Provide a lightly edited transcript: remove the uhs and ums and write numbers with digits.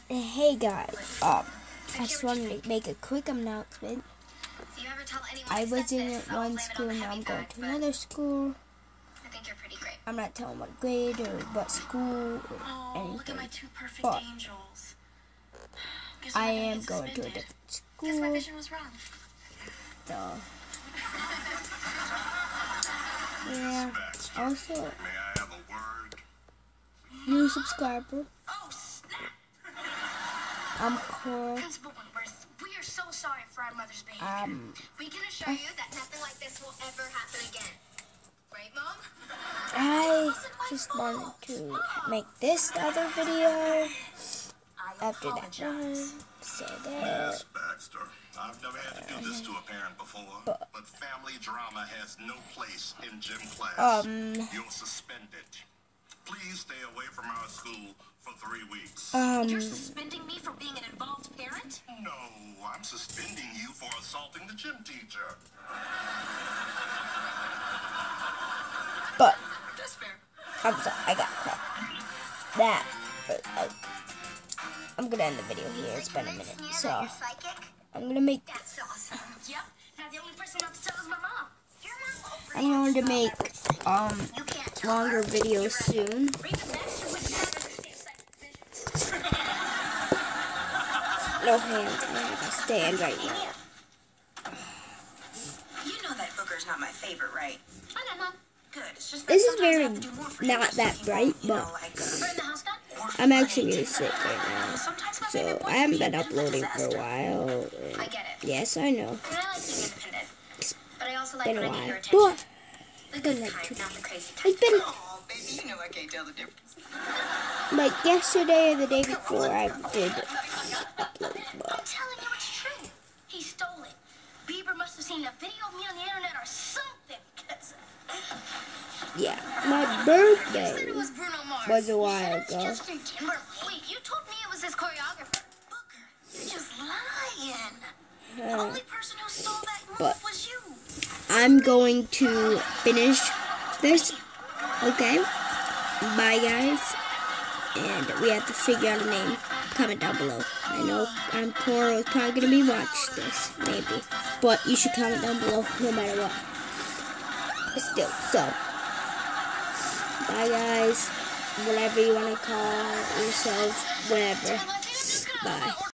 Hey guys, I just wanted to make a quick announcement. I was in one school, now I'm going to another school. I'm not telling what grade or what school or anything, but I am going to a different school. So, yeah, also, new subscriber. I'm Cora. Principal Wentworth, we are so sorry for our mother's behavior. We can assure you that nothing like this will ever happen again. Right, Mom? I just wanted to make this other video after that one, so that... Yes, Baxter. I've never had to do this to a parent before, but family drama has no place in gym class. You're suspended. Please stay away from our school for 3 weeks. You're suspending me for being an involved parent? No, I'm suspending you for assaulting the gym teacher. But, That's fair. I'm sorry, I got caught. That, I'm gonna end the video here, it's been a minute, so, I'm gonna make, That's awesome. Yep. Now the only person not to tell is my mom. Your mom will I'm going to make, You can't tell longer her. videos soon. Raven Baxter wouldn't have the same visions. No hands, I have to stand right now. You know that booger's not my favorite, right? I know, Mom. Good. It's just that This is sometimes I very have to do more for not you, that so bright, you know, but like, We're in the house done? I'm actually really sick right now. sometimes my So, favorite I book haven't can be been a bit of a uploading for a disaster. while. I get it. Yes, I know. I mean, I like being independent. But I also like Been a when I get your while. attention. But, The good like kind, to- not the crazy type. it's been, Oh, baby, you know I can't tell the difference. like, yesterday or the day before I did upload, I'm but, telling you it's true. He stole it. Bieber must have seen a video of me on the internet or something. 'Cause yeah. My you said birthday it was Bruno Mars. was a while You said it's ago. Justin Timberlake. Wait, you told me it was his choreographer. Booger, you're just lying. The Uh, only person who stole that move but- was you. I'm going to finish this. Okay. Bye, guys. And we have to figure out a name. Comment down below. I know Cora is probably going to be watching this, maybe. But you should comment down below no matter what. But still, so. Bye, guys. Whatever you want to call yourself, whatever. Bye.